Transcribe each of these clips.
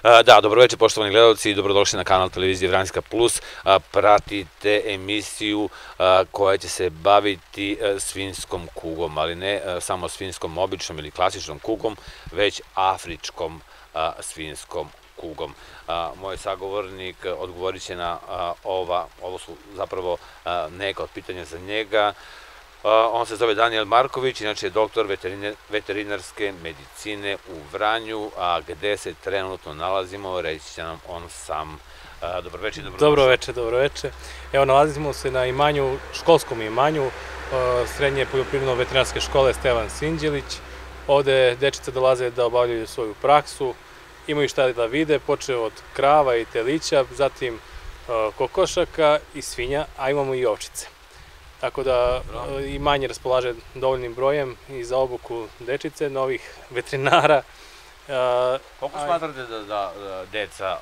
Da, dobroveče poštovani gledalci i dobrodošli na kanal televizije Vranjska Plus. Pratite emisiju koja će se baviti svinjskom kugom, ali ne samo svinjskom običnom ili klasičnom kugom, već afričkom svinjskom kugom. Moj sagovornik odgovorit će na ovo su zapravo neka od pitanja za njega. On se zove Danijel Marković, inače je doktor veterinarske medicine u Vranju, a gde se trenutno nalazimo, reći će nam on sam. Dobroveče i dobrodošli. Dobroveče. Evo, nalazimo se na imanju, školskom imanju Srednje poljoprivredno-veterinarske škole Stevan Sinđelić. Ovde dečice dolaze da obavljaju svoju praksu, imaju šta da vide, počeo od krava i telića, zatim kokošaka i svinja, a imamo i ovčice. Tako da imanje raspolaže dovoljnim brojem i za obuku dečice, novih veterinara. Koliko smatrate da deca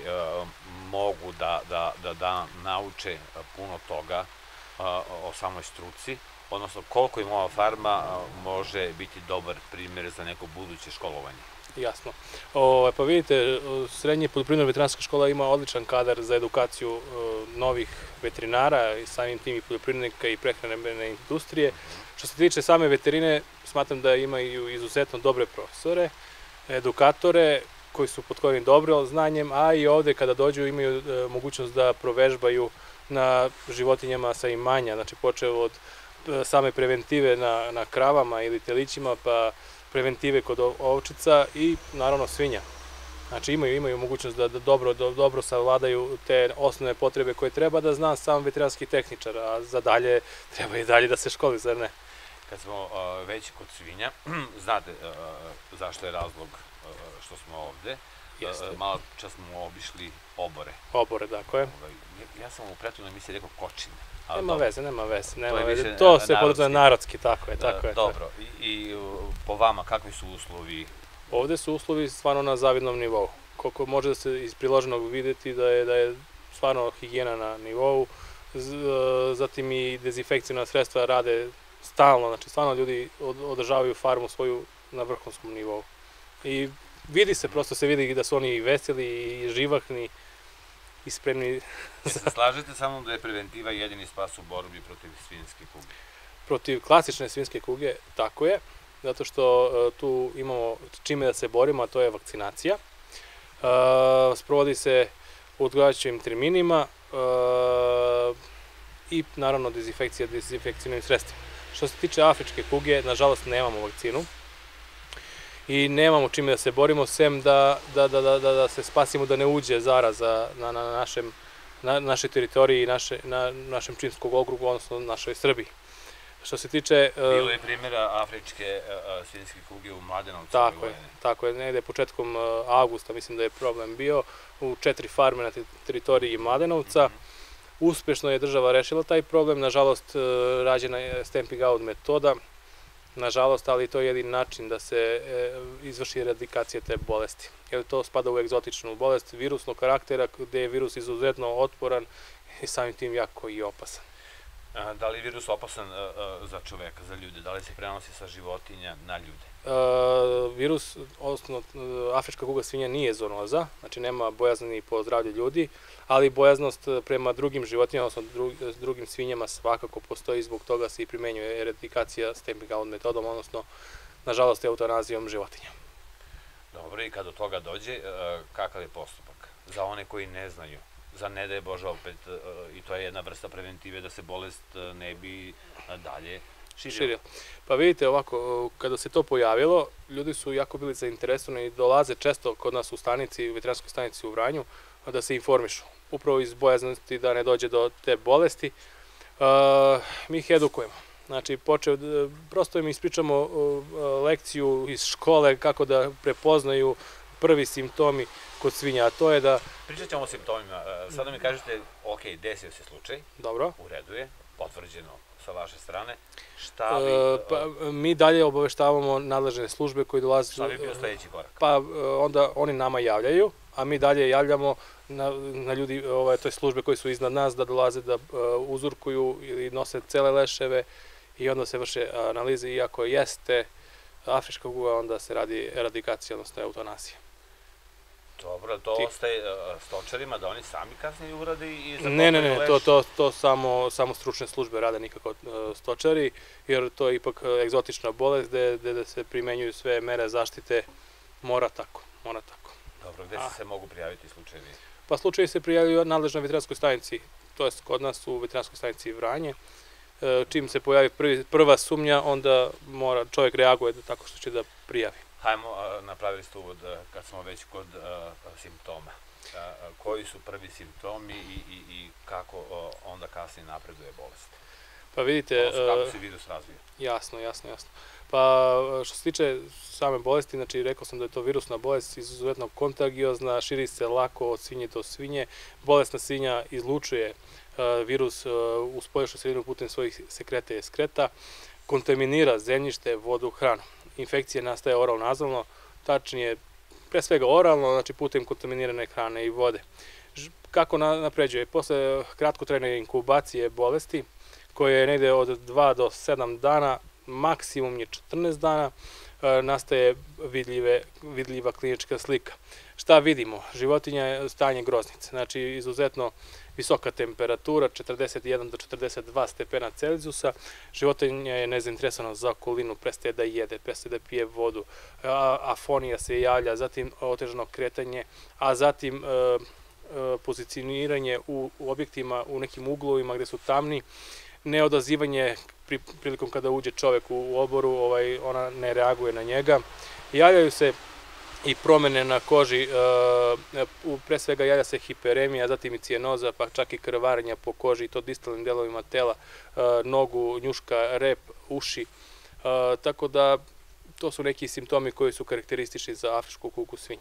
mogu da nauče puno toga o samoj struci, odnosno koliko im ova farma može biti dobar primjer za neko buduće školovanje? Jasno. Pa vidite, Srednje poljoprivredno-veterinarska škola ima odličan kadar za edukaciju novih veterinara i samim tim i poljoprivrednika i prehrambene industrije. Što se tiče same veterine, smatram da imaju izuzetno dobre profesore, edukatore koji su potkovani dobro znanjem, a i ovde kada dođu imaju mogućnost da provežbaju na životinjama sa imanja, znači počeo od same preventive na kravama ili telićima, pa preventive kod ovčica i naravno svinja. Znači imaju mogućnost da dobro savladaju te osnovne potrebe koje treba da zna sam veterinarski tehničar, a za dalje treba i dalje da se školi, zar ne? Kad smo već kod svinja, znate zašto je razlog što smo ovde? Malo čas smo obišli obore. Obore, dakle. Ja sam u prethodnoj emisiji rekao kočine. Nema veze. To se podrazumeva narodski, tako je. Dobro, i po vama kakvi su uslovi? Ovde su uslovi stvarno na zavidnom nivou. Koliko može da se iz priloženog videti da je stvarno higijena na nivou, zatim i dezinfekcijna sredstva rade stalno, znači stvarno ljudi održavaju farmu svoju na vrhunskom nivou. I prosto se vidi da su oni veseli i živahni i spremni. Se slažete samo da je preventiva jedini spas u borbi protiv svinjske kuge? Protiv klasične svinjske kuge, tako je, zato što tu imamo čime da se borimo, a to je vakcinacija. Sprovodi se u odgovarajućim terminima i naravno dezinfekcija dezinfekcijnim sredstvima. Što se tiče afričke kuge, nažalost nemamo vakcinu i nemamo čime da se borimo, sem da se spasimo da ne uđe zaraza na našoj teritoriji i na našem Pčinjskom okrugu, odnosno našoj Srbiji. Što se tiče... Bilo je primjera afričke svinjske kuge u Mladenovcu. Tako je, negde početkom avgusta mislim da je problem bio u 4 farme na teritoriji Mladenovca. Uspešno je država rešila taj problem, nažalost rađena je stamping out metoda, nažalost, ali to je jedin način da se izvrši eradikacija te bolesti. Jer to spada u egzotičnu bolest virusnog karaktera, gde je virus izuzetno otporan i samim tim jako i opasan. Da li je virus opasan za čoveka, za ljude? Da li se prenosi sa životinja na ljude? Virus, odnosno afrička kuga svinja nije zoonoza, znači nema bojazni po zdravlje ljudi, ali bojaznost prema drugim životinjama, odnosno drugim svinjama svakako postoji, zbog toga se i primenjuje eradikacija stamping out metodom, odnosno, nažalost, eutanazijom životinja. Dobro, i kad do toga dođe, kakav je postupak? Za one koji ne znaju, za ne da je Bože opet, i to je jedna vrsta preventive da se bolest ne bi dalje širila. Pa vidite ovako, kada se to pojavilo, ljudi su jako bili zainteresovani i dolaze često kod nas u stanici, u veterinarskoj stanici u Vranju, da se informišu. Upravo iz bojaznosti da ne dođe do te bolesti. Mi ih edukujemo. Znači, prosto im ispričamo lekciju iz škole kako da prepoznaju prvi simptomi kod svinja, a to je da... Pričat ćemo o simptomima. Sada mi kažete, ok, desio se slučaj. Dobro. U redu je, potvrđeno sa vaše strane. Šta bi... Mi dalje obaveštavamo nadležne službe koji dolaze... Šta bi bio sledeći korak? Pa onda oni nama javljaju, a mi dalje javljamo na ljudi, to je službe koji su iznad nas, da dolaze da uzurkuju ili nose cele leševe i onda se vrše analize, i ako jeste afrička kuga, onda se radi eradikacija, odnosno eutanazija. Dobro, to ostaje stočarima da oni sami kasnije urade i zakopaju Ne, leš? to samo stručne službe rade, nikako stočari, jer to je ipak egzotična bolest gde se primenjuju sve mere zaštite, mora tako. Dobro, gde se mogu prijaviti slučajevi? Pa slučajevi se prijavljuju nadležnoj veterinarskoj stanici, to je kod nas u veterinarskoj stanici Vranje. Čim se pojavi prva sumnja, onda čovjek reaguje tako što će da prijavi. Hajmo, napravili ste uvod kad smo već kod simptoma. Koji su prvi simptomi i kako onda kasnije napreduje bolest? Pa vidite... Kako se virus razvija? Jasno. Pa što se tiče same bolesti, znači rekao sam da je to virusna bolest, izuzetno kontagiozna, širi se lako od svinje do svinje. Bolesna svinja izlučuje virus u spoljašnju sredinu putem svojih sekreta i ekskreta, kontaminira zemljište, vodu, hranu. Infekcija nastaje oralno-nazalno, tačnije pre svega oralno, znači putem kontaminirane hrane i vode. Kako napređuje? Posle kratkotrajne inkubacije bolesti, koje je negde od 2 do 7 dana, maksimum je 14 dana, nastaje vidljiva klinička slika. Šta vidimo? Životinja je stanje groznice, znači izuzetno visoka temperatura, 41 do 42 stepena Celzijusa, životinja je nezainteresovana za okolinu, prestaje da jede, prestaje da pije vodu, afonija se javlja, zatim otežano kretanje, a zatim pozicioniranje u objektima, u nekim uglovima gde su tamni, neodazivanje prilikom kada uđe čovek u oboru, ona ne reaguje na njega. Javljaju se i promene na koži, pre svega javlja se hiperemija, zatim i cijanoza, pa čak i krvarenja po koži i to distalnim delovima tela, nogu, njuška, rep, uši. Tako da to su neki simptomi koji su karakteristični za afričku kugu svinja.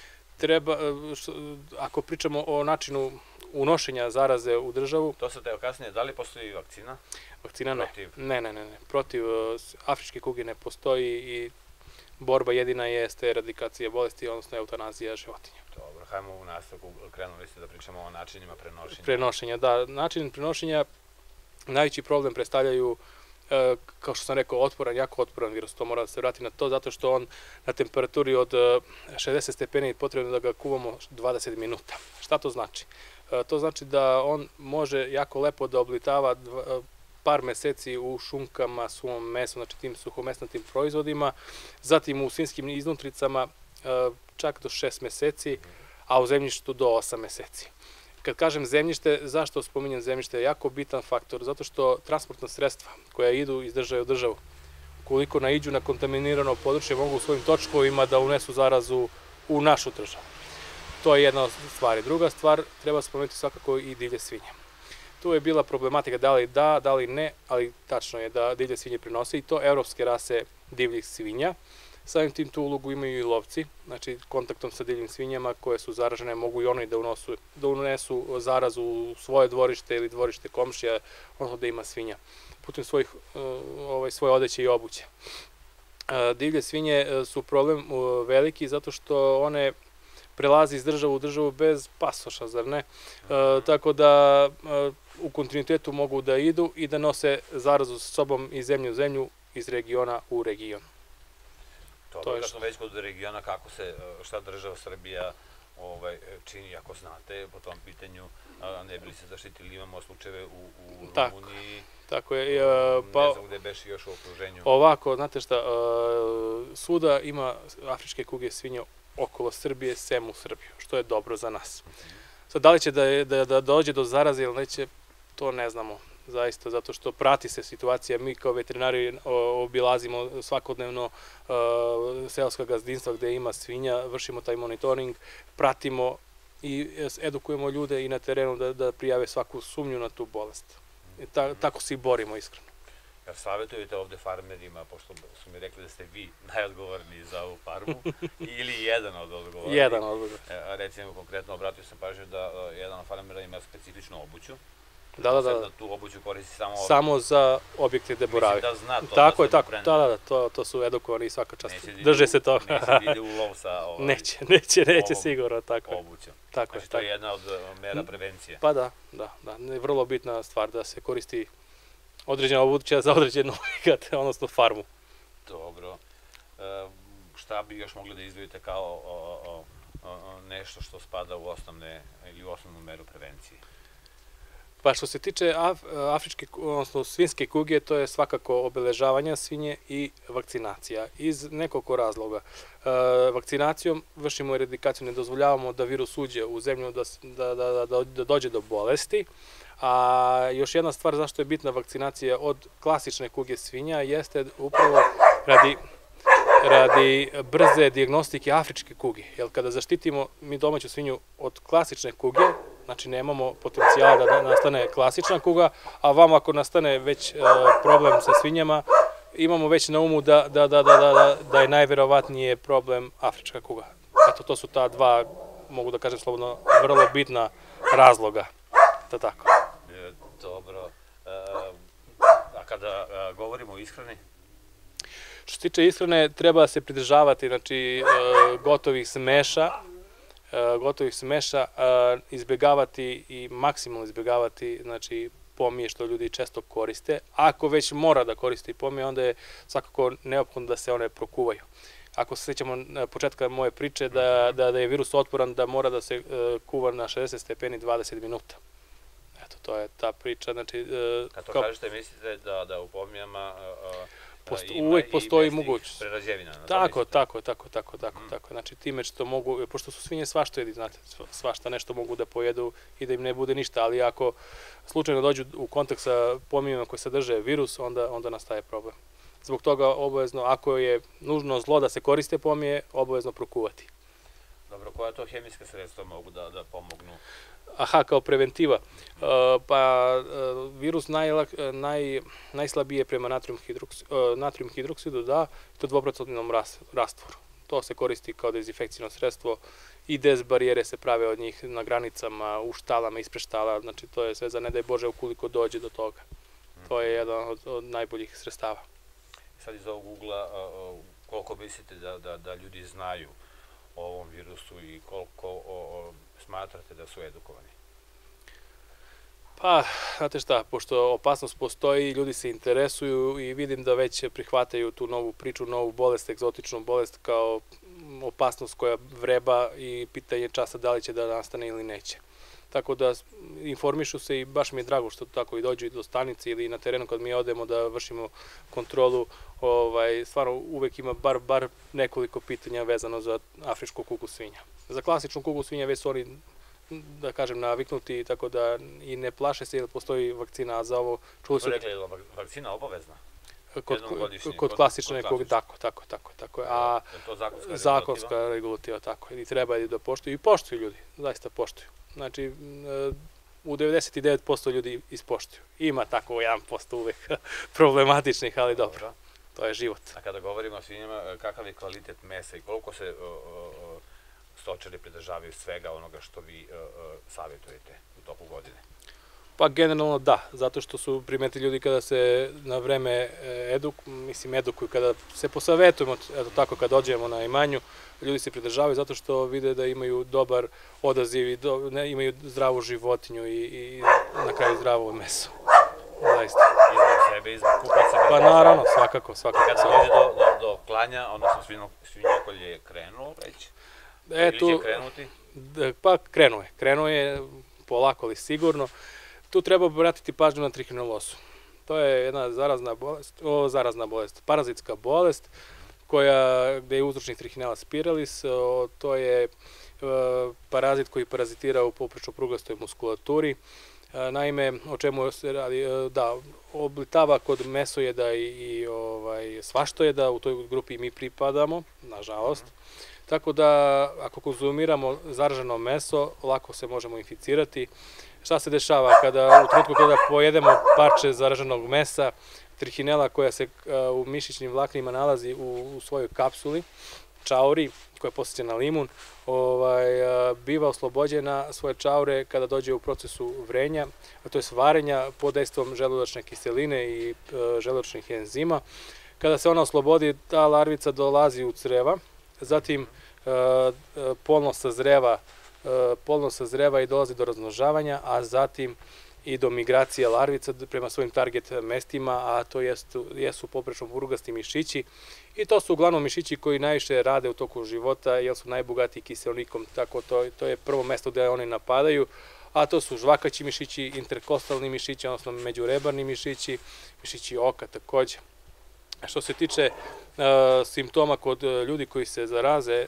Ako pričamo o načinu unošenja zaraze u državu... To se teo kasnije, da li postoji vakcina? Vakcina ne. Ne. Protiv afričke kuge ne postoji i borba jedina jeste eradikacija bolesti, odnosno eutanazija životinja. Dobro, hajmo u nastavku, krenuli ste da pričamo o načinima prenošenja. Prenošenja, da. Način prenošenja, najveći problem predstavljaju, kao što sam rekao, jako otporan virus. To mora da se vrati na to, zato što on na temperaturi od 60 stepeni potrebno da ga kuvamo 20 minuta. Šta to znači? To znači da on može jako lepo da oblitava par meseci u šunkama, suvom mesu, znači tim suhomesnatim proizvodima, zatim u svinjskim iznutricama čak do 6 meseci, a u zemljištu do 8 meseci. Kad kažem zemljište, zašto spominjem zemljište? Jako bitan faktor, zato što transportna sredstva koja idu iz države u državu, koliko naiđu na kontaminirano područje, mogu u svojim točkovima da unesu zarazu u našu državu. To je jedna od stvari. Druga stvar, treba spomenuti svakako i divlje svinje. Tu je bila problematika da li da, da li ne, ali tačno je da divlje svinje prenose i to evropske rase divljih svinja. Samim tim tu ulogu imaju i lovci, znači kontaktom sa divljim svinjama koje su zaražene mogu i oni da unesu zarazu u svoje dvorište ili dvorište komšija, odnosno da ima svinja, putem svoje odeće i obuće. Divlje svinje su problem veliki zato što one prelazi iz države u državu bez pasoša, zar ne? Tako da u kontinuitetu mogu da idu i da nose zarazu sa sobom iz zemlje u zemlju, iz regiona u region. To je kad smo već kod regiona, šta država Srbija čini, ako znate, po tom pitanju, ne bi li se zaštitili, imamo slučajeve u Rumuniji, tako je. ne znam gde beši još u okruženju. Ovako, znate šta, svuda ima afričke kuge svinje okolo Srbije, sem u Srbiju, što je dobro za nas. Sad, da li će da dođe do zaraze ili neće, to ne znamo, zaista, zato što prati se situacija. Mi kao veterinari obilazimo svakodnevno seoska gazdinstva gde ima svinja, vršimo taj monitoring, pratimo i edukujemo ljude i na terenu da prijave svaku sumnju na tu bolest. Tako se i borimo, iskreno. Kad savjetujete ovde farmerima, pošto su mi rekli da ste vi najodgovorniji za ovu farmu, ili jedan od odgovornih? Jedan od odgovornih. Recimo, konkretno, obratio sam pažnju da jedan od farmera ima specifičnu obuću. Da. Tu obuću koristi samo za objekte gde boravi. Mislim da zna to. Tako je, tako. To su edukovani i svaka čast. Drže se toga. Neće da ide u lov sa neće sigurno, tako je. Obućom. Znači, to je jedna od mera prevencije. Pa da. Vrlo bitna stvar da se koristi određena obuća za određen objekat, odnosno farmu. Dobro. Šta bi još mogli da izdvojite kao nešto što spada u osnovne ili u osnovnu meru prevencije? Pa što se tiče afričke, odnosno svinjske kuge, to je svakako obeležavanje svinje i vakcinacija iz nekoliko razloga. Vakcinacijom vršimo eradikaciju, ne dozvoljavamo da virus uđe u zemlju, da dođe do bolesti. A još jedna stvar zašto je bitna vakcinacija od klasične kuge svinja jeste upravo radi brze dijagnostike afričke kuge. Jer kada zaštitimo mi domaću svinju od klasične kuge, znači nemamo potencijala da nastane klasična kuga, a vama ako nastane već problem sa svinjama, imamo već na umu da je najverovatnije problem afrička kuga. Eto, to su ta dva, mogu da kažem slobodno, vrlo bitna razloga. Da tako. Dobro. A kada govorimo o ishrani? Što se tiče ishrane, treba se pridržavati gotovih smeša, izbjegavati i maksimalno izbjegavati pomije što ljudi često koriste. Ako već mora da koristi pomije, onda je svakako neophodno da se one prokuvaju. Ako se sjećamo na početka moje priče da je virus otporan, da mora da se kuva na 60 stepeni 20 minuta. Eto, to je ta priča. Kad to kažete, mislite da u pomijama uvek postoji mogućnost. Prerađevina. Tako. Znači time što mogu, pošto su svinje svašta jedi, znate, svašta nešto mogu da pojedu i da im ne bude ništa, ali ako slučajno dođu u kontakt sa pomijama koji sadrže virus, onda nastaje problem. Zbog toga obavezno, ako je nužno zlo da se koriste pomije, obavezno prokuvati. Dobro, koja to hemijska sredstva mogu da pomognu? Aha, kao preventiva. Pa virus najslabije prema natrijum hidroksidu da, to 2% rastvoru. To se koristi kao dezinfekcijno sredstvo i barijere se prave od njih na granicama, u štalama, ispred štala, znači to je sve za ne daj Bože ukoliko dođe do toga. To je jedan od najboljih sredstava. Sad iz ovog ugla, koliko mislite da ljudi znaju o ovom virusu i koliko smatrate da su edukovani? Pa, znate šta, pošto opasnost postoji, ljudi se interesuju i vidim da već prihvataju tu novu priču, novu bolest, egzotičnu bolest kao opasnost koja vreba i pitanje časa da li će da nastane ili neće. Tako da informišu se i baš mi je drago što tako i dođu do stanice ili na terenu kad mi odemo da vršimo kontrolu, stvarno uvek ima bar nekoliko pitanja vezano za afričku kugu svinja. Za klasičnu kugu svinja već su oni, da kažem, naviknuti, tako da i ne plaše se jer postoji vakcina za ovo. Kako rekli, je vakcina obavezna? Kod klasične kuge, tako. A zakonska regulativa, tako. I treba da poštuju i poštuju ljudi, zaista poštuju. Znači, u 99% ljudi ispoštuju. Ima tako 1% uvek problematičnih, ali dobro, to je život. A kada govorimo o svinjama, kakav je kvalitet mesa i koliko se stočari pridržavaju svega onoga što vi savjetujete u toku godine? Pa generalno da, zato što su primetili ljudi kada se na vreme edukuju, kada se posavetujemo, eto tako kad dođemo na imanju, ljudi se pridržavaju zato što vide da imaju dobar odaziv, imaju zdravu životinju i na kraju zdravo meso. Zaista. Izbog sebe, izbog kupaca? Pa naravno, svakako. Kada dođe do klanja, odnosno svinjokolje je krenulo već? Ili će krenuti? Pa krenuo je polako ali sigurno. Tu treba obratiti pažnju na trihinellozu. To je jedna zarazna bolest, parazitska bolest gde je uzročnik Trichinella spiralis. To je parazit koji parazitira u poprečno-prugastoj muskulaturi. Naime, o čemu se radi, da, oblitava kod mesojeda i svaštojeda, u toj grupi mi pripadamo, nažalost. Tako da, ako konzumiramo zaraženo meso, lako se možemo inficirati. Šta se dešava u trenutku kada pojedemo parče zaraženog mesa, Trichinella koja se u mišićnim vlaknima nalazi u svojoj kapsuli, čauri, koja je posjećena na limun, biva oslobođena svoje čaure kada dođe u procesu vrenja, to je varenja pod dejstvom želudačne kiseline i želudačnih enzima. Kada se ona oslobodi, ta larvica dolazi u creva, zatim polno sazreva i dolazi do razmnožavanja, a zatim i do migracije larvica prema svojim target mestima, a to jesu poprečno burugasti mišići. I to su uglavnom mišići koji najviše rade u toku života, jer su najbogatiji kiseonikom, tako to je prvo mesto gde oni napadaju, a to su žvakaći mišići, interkostalni mišići, odnosno međurebarni mišići, mišići oka takođe. Što se tiče simptoma kod ljudi koji se zaraze,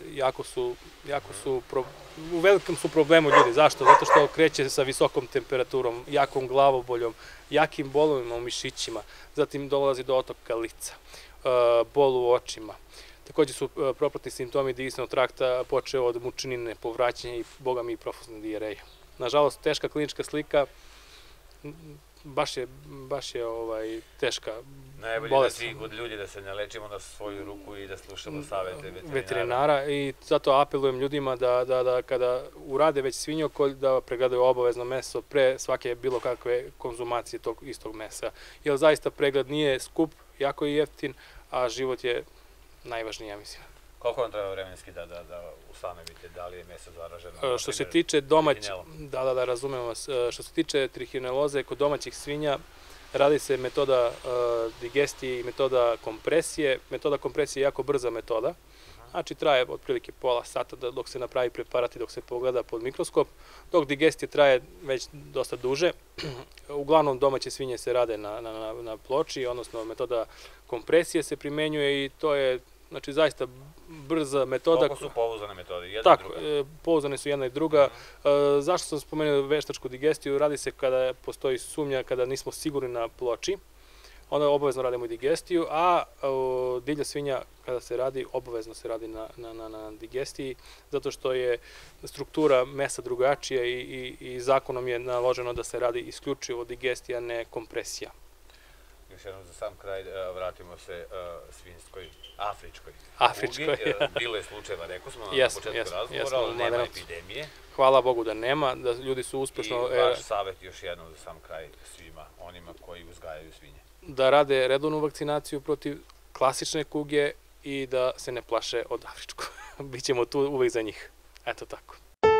u velikom su problemu ljudi. Zašto? Zato što kreće sa visokom temperaturom, jakom glavoboljom, jakim bolovima u mišićima, zatim dolazi do otoka lica, bol u očima. Takođe su propratni simptomi digestivnog trakta, počeo od mučnine, povraćanja i boga mi profuzne dijareje. Nažalost, teška klinička slika, baš je teška bolest. Najbolje da svi kod ljudi da se ne lečimo na svoju ruku i da slušamo savete veterinara. I zato apelujem ljudima da kada urade već svinjokolj, da pregledaju obavezno meso pre svake bilo kakve konzumacije tog istog mesa. Jer zaista pregled nije skup, jako je jeftin, a život je najvažniji, ja mislim. Koliko vam treba vremenski da ustanovite da li je meso zaraženo? Što se tiče domaćih, da razumem vas, što se tiče trihineloze kod domaćih svinja, radi se metoda digestije i metoda kompresije. Metoda kompresije je jako brza metoda, znači traje otprilike pola sata dok se napravi preparat i dok se pogleda pod mikroskop, dok digestija traje već dosta duže. Uglavnom domaće svinje se rade na ploči, odnosno metoda kompresije se primenjuje i to je znači zaista brza metoda. Koliko su pouzdane metode? Jedna tako, i druga? Pouzdane su jedna i druga. Zašto sam spomenuo veštačku digestiju? Radi se kada postoji sumnja, kada nismo sigurni na ploči, onda obavezno radimo i digestiju, a divlja svinja kada se radi, obavezno se radi na digestiji, zato što je struktura mesa drugačija i zakonom je naloženo da se radi isključivo digestija, ne kompresija. Još jednom za sam kraj vratimo se svinjskoj, afričkoj. Bilo je slučajeva, rekao smo na početku razgovora, ali nema epidemije. Hvala Bogu da nema, da ljudi su uspešno... I vaš savjet još jednom za sam kraj svima, onima koji uzgajaju svinje. Da rade redovnu vakcinaciju protiv klasične kuge i da se ne plaše od afričkog. Bićemo tu uvek za njih. Eto tako.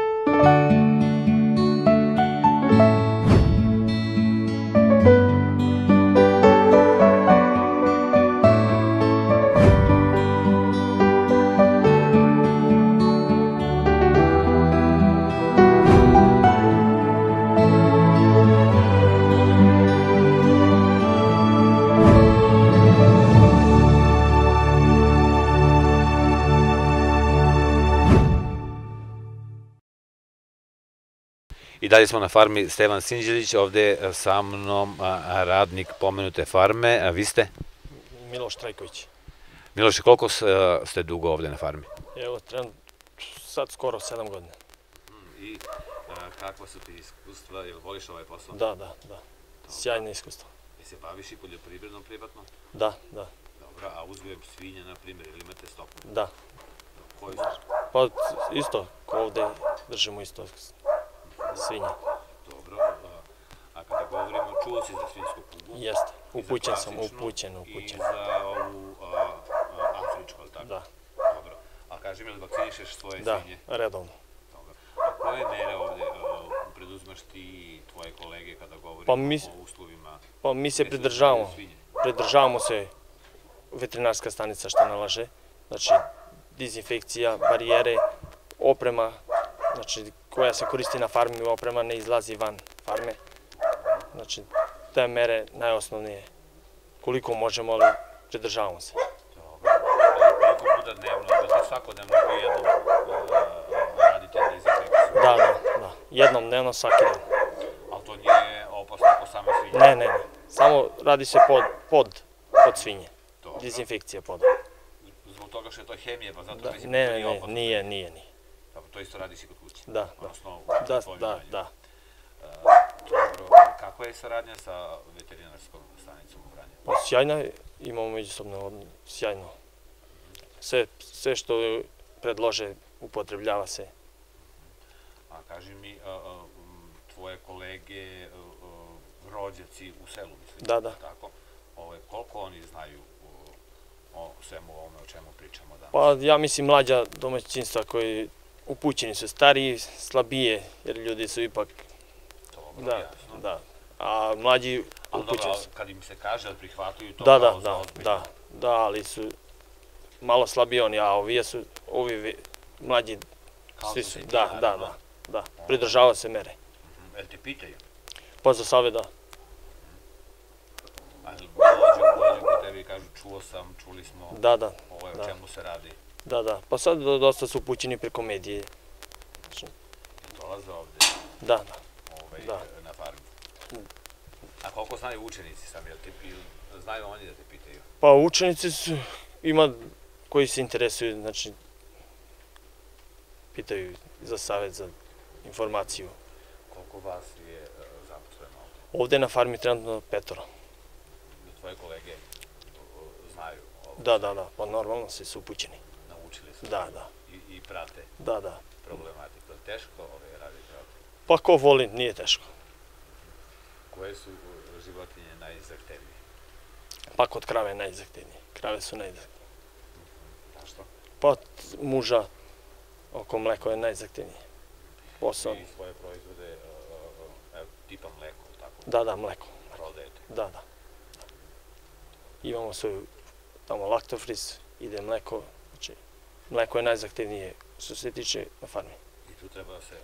I dalje smo na farmi Stevan Sinđelić, ovde sa mnom radnik pomenute farme, a vi ste? Miloš Trajković. Miloše, koliko ste dugo ovde na farmi? Evo, sad skoro 7 godina. I kakva su ti iskustva, jel voliš ovaj posao? Da. Sjajno iskustvo. I se baviš i poljoprivrednom privatno? Da. Dobro, a uzgojem svinja, na primjer, ili imate stoku? Da. Koju su? Pa isto, ko ovde držimo isto svinje. Dobro, a kada govorimo, čuo si za svinjsku kugu? Jeste, upućen sam. I za ovu afričku, ali tako? Da. Dobro, a kaži mi, vakcinišeš svoje svinje? Da, redovno. Dobro, a koje mere ovde preduzmaš ti i tvoje kolege kada govorimo o uslovima? Pa mi se pridržavamo se veterinarska stanica što nalaže, znači dezinfekcija, barijere, oprema, znači koja se koristi na farmi, oprema ne izlazi van farme. Znači, te mere najosnovnije, koliko možemo, ali pridržavamo se. Dobro, koliko puta dnevno, da ste svakodnevno koji jednom radite dezinfekciju? Da, jednom dnevno svaki dan. Ali to nije opasno po same svinje? Ne, samo radi se pod svinje, dezinfekcija poda. Zbog toga što je to hemija, pa zato mislim da nije opasno? Nije. To isto radiš i kod kuće? Da. Dobro, kakva je saradnja sa veterinarskom stanicom u Vranju? Pa sjajna, imamo međusobno sjajno. Sve što predlože upotrebljava se. A kaži mi, tvoje kolege, rođaci u selu, mislim? Da. Tako, koliko oni znaju o svemu ovome o čemu pričamo danas? Pa ja mislim mlađa domaćinstva koji upućeni su, stariji, slabije, jer ljudi su ipak... Dobro, jasno. Da. a mlađi Ali dobro, upućeni su. kad im se kaže da prihvataju to Da, kao za ozbiljno. da, ali su malo slabiji oni, a ovi mlađi, Kao svi su su, se ti, da, naravno. pridržava se mere. Jel te pitaju? Pa za savjet da. Ali dođu po tebi i kažu čuo sam, čuli smo, Da, ovo je o čemu se radi. da. Pa sad dosta su upućeni preko medije. Dolaze ovde Da. na farmu. A koliko znaju učenici sami, znaju oni da te pitaju? Pa učenici su, ima koji se interesuju, znači, pitaju za savjet, za informaciju. Koliko vas je zaposleno ovde? Ovde na farmi trenutno 5. Tvoje kolege znaju ovo? Da, pa normalno svi su upućeni. Naučili su? Da. I prate Da. problematiku. Teško raditi ovde? Pa ko voli, nije teško. Koje su životinje najzahtevnije? Pa kod krave je najzahtevnije. Krave su najzahtevnije. Zašto? Pa muža oko mleko je najzahtevnije. Posao. I svoje proizvode, tipa mleko, tako? Da, mleko. Prodajete? Da. Imamo svoju tamo laktofriz, ide mleko. Znači, mleko je najzahtevnije što se tiče na farmi. I tu treba da se...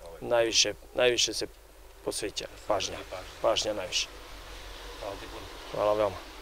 Najviše se posveća pažnja najviše. Hvala ti puno. Hvala veoma.